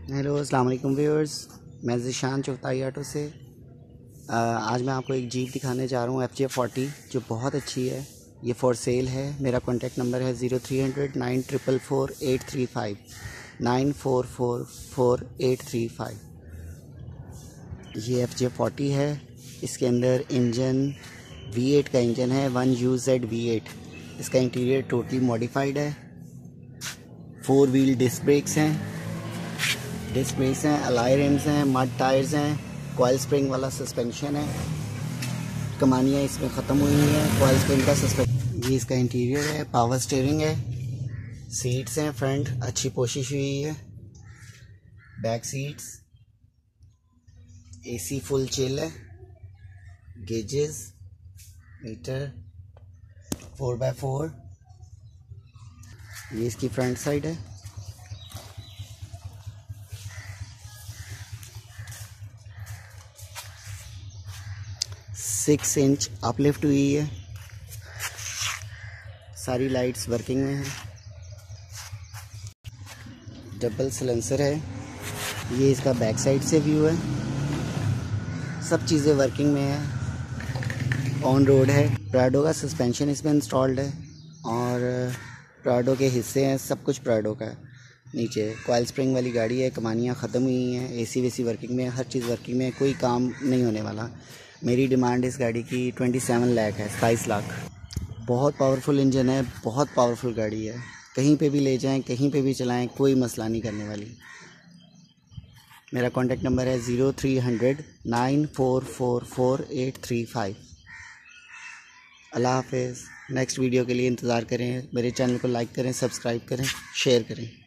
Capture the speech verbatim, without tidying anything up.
Hello अस्सलाम वालेकुम viewers, मैं ज़िशान चौथाई ऑटो से आ, आज मैं आपको एक जीप दिखाने जा रहा हूँ एफ जे फोर्टी, जो बहुत अच्छी है। ये फॉर सेल है। मेरा कॉन्टैक्ट नंबर है zero three hundred nine triple four eight three five nine four four four eight three five. ये एफ जे फोर्टी है। इसके अंदर इंजन वी एट का इंजन है, one U Z V eight. इसका इंटीरियर टोटली मॉडिफाइड है। Four wheel disc brakes हैं disc brakes हैं अलॉय रिम्स हैं, मड टायर्स हैं, कॉइल स्प्रिंग वाला सस्पेंशन है। कमानियाँ इसमें ख़त्म हुई हैं। कॉइल स्प्रिंग का सस्पेंशन। ये इसका इंटीरियर है। पावर स्टीयरिंग है। सीट्स हैं फ्रंट, अच्छी पोशिश हुई है। Back seats, AC full chill है। Gauges, meter, four by four. ये इसकी फ्रंट साइड है। सिक्स इंच अपलिफ्ट हुई है। सारी लाइट्स वर्किंग में हैं। डबल सिलेंसर है। ये इसका बैक साइड से व्यू है। सब चीज़ें वर्किंग में है। ऑन रोड है। प्राडो का सस्पेंशन इसमें इंस्टॉल्ड है और प्राडो के हिस्से हैं। सब कुछ प्राडो का है। नीचे कॉइल स्प्रिंग वाली गाड़ी है। कमानियाँ ख़त्म हुई हैं। एसी वेसी वर्किंग में है। हर चीज़ वर्किंग में है। कोई काम नहीं होने वाला। मेरी डिमांड इस गाड़ी की ट्वेंटी सेवन लाख है, सताईस लाख। बहुत पावरफुल इंजन है, बहुत पावरफुल गाड़ी है। कहीं पे भी ले जाएं, कहीं पे भी चलाएं, कोई मसला नहीं करने वाली। मेरा कॉन्टैक्ट नंबर है zero three hundred nine four four four eight three five. अल्लाह हाफिज़। नेक्स्ट वीडियो के लिए इंतज़ार करें। मेरे चैनल को लाइक करें, सब्सक्राइब करें, शेयर करें।